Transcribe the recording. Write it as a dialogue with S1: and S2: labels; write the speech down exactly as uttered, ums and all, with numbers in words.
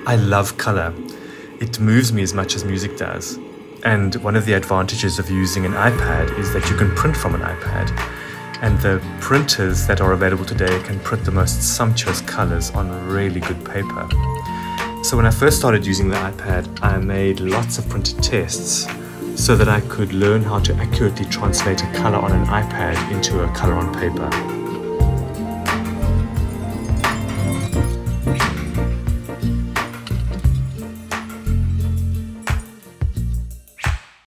S1: I love color. It moves me as much as music does. And one of the advantages of using an iPad is that you can print from an iPad. And the printers that are available today can print the most sumptuous colors on really good paper. So when I first started using the iPad, I made lots of printed tests so that I could learn how to accurately translate a color on an iPad into a color on paper.